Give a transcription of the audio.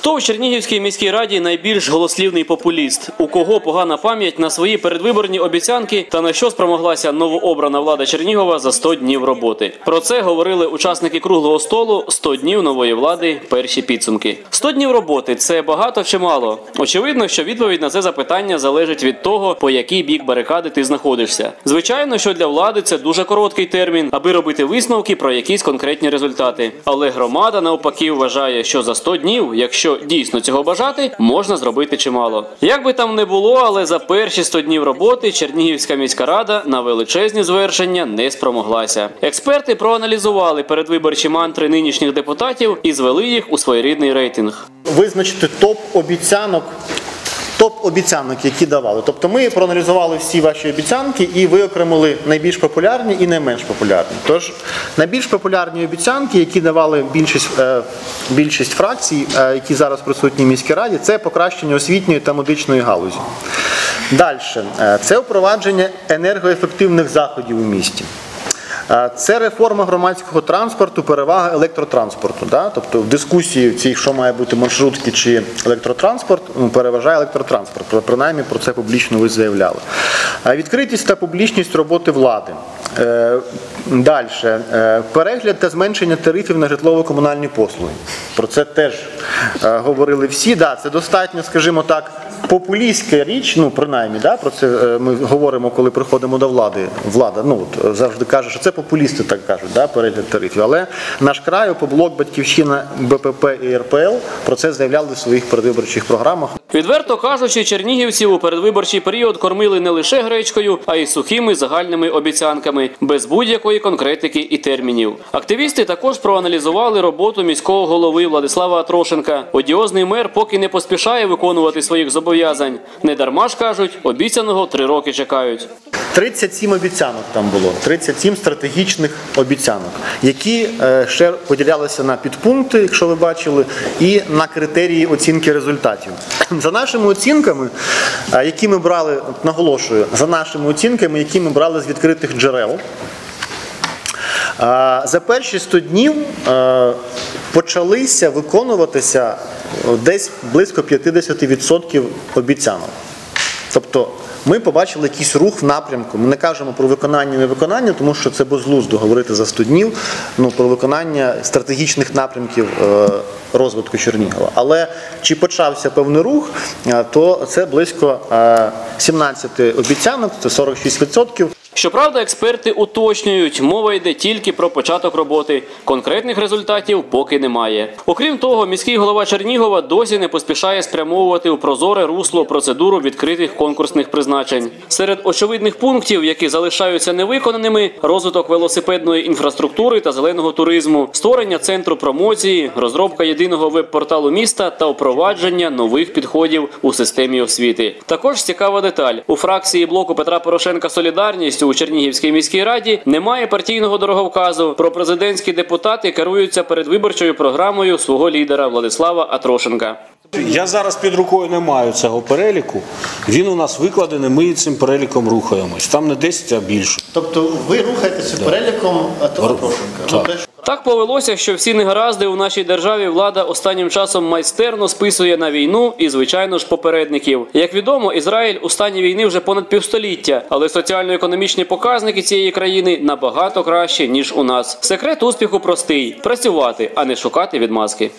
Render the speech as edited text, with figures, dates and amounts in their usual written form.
Хто в Чернігівській міській раді найбільш голослівний популіст? У кого погана пам'ять на свої передвиборні обіцянки та на що спромоглася новообрана влада Чернігова за 100 днів роботи? Про це говорили учасники круглого столу «100 днів нової влади. Перші підсумки». 100 днів роботи – це багато чи мало? Очевидно, що відповідь на це запитання залежить від того, по який бік барикади ти знаходишся. Звичайно, що для влади це дуже короткий термін, аби робити висновки про якісь конкретні результати. Але громада навпаки вважає, що за 100 днів, якщо дійсно цього бажати, можна зробити чимало. Як би там не було, але за перші 100 днів роботи Чернігівська міська рада на величезні звершення не спромоглася. Експерти проаналізували передвиборчі мантри нинішніх депутатів і звели їх у своєрідний рейтинг. Визначити топ-обіцянок, які давали. Тобто ми проаналізували всі ваші обіцянки і виокремили найбільш популярні і найменш популярні. Тож, найбільш популярні обіцянки, які давали більшість фракцій, які зараз присутні в міській раді, це покращення освітньої та медичної галузі. Далі. Це впровадження енергоефективних заходів у місті. Це реформа громадського транспорту, перевага електротранспорту. Тобто в дискусії цій, що має бути маршрутки чи електротранспорт, переважає електротранспорт. Принаймні про це публічно ви заявляли. Відкритість та публічність роботи влади. Далі. Перегляд та зменшення тарифів на житлово-комунальні послуги. Про це теж говорили всі. Це достатньо, скажімо так, популістська річ, принаймні, про це ми говоримо, коли приходимо до влади. Влада завжди каже, що це популісти так кажуть, перегляд тарифів. Але наш край, Опоблок, Батьківщина, БПП і РПЛ про це заявляли в своїх передвиборчих програмах. Відверто кажучи, чернігівців у передвиборчий період кормили не лише гречкою, а й сухими загальними обіцянками, без будь-якої конкретики і термінів. Активісти також проаналізували роботу міського голови Владислава Атрошенка. Одіозний мер поки не поспішає виконувати своїх зобов'язань. Недарма ж кажуть, обіцяного 3 роки чекають. 37 обіцянок там було, 37 стратегічних обіцянок, які ще поділялися на підпункти, якщо ви бачили, і на критерії оцінки результатів. За нашими оцінками, які ми брали, наголошую, які ми брали з відкритих джерел, за перші 100 днів почалися виконуватися десь близько 50% обіцянок. Тобто ми побачили якийсь рух в напрямку. Ми не кажемо про виконання-невиконання, тому що це безглуздо говорити за 100 днів, про виконання стратегічних напрямків розвитку Чернігова. Але чи почався певний рух, то це близько 17 обіцянок, це 46%. Щоправда, експерти уточнюють, мова йде тільки про початок роботи. Конкретних результатів поки немає. Окрім того, міський голова Чернігова досі не поспішає спрямовувати у прозоре русло процедуру відкритих конкурсних призначень. Серед очевидних пунктів, які залишаються невиконаними – розвиток велосипедної інфраструктури та зеленого туризму, створення центру промоції, розробка єдиного веб-порталу міста та впровадження нових підходів у системі освіти. Також цікава деталь. У фракції блоку Петра Порошенка «Солідарність» у Чернігівській міській раді немає партійного дороговказу. Пропрезидентські депутати керуються передвиборчою програмою свого лідера Владислава Атрошенка. Я зараз під рукою не маю цього переліку. Він у нас викладений, ми цим переліком рухаємось. Там не 10, а більше. Тобто ви рухаєтеся переліком Атрошенка? Так повелося, що всі негаразди у нашій державі влада останнім часом майстерно списує на війну і, звичайно ж, попередників. Як відомо, Ізраїль у стані війни вже понад півстоліття, але соціально-економічні показники цієї країни набагато кращі, ніж у нас. Секрет успіху простий – працювати, а не шукати відмазки.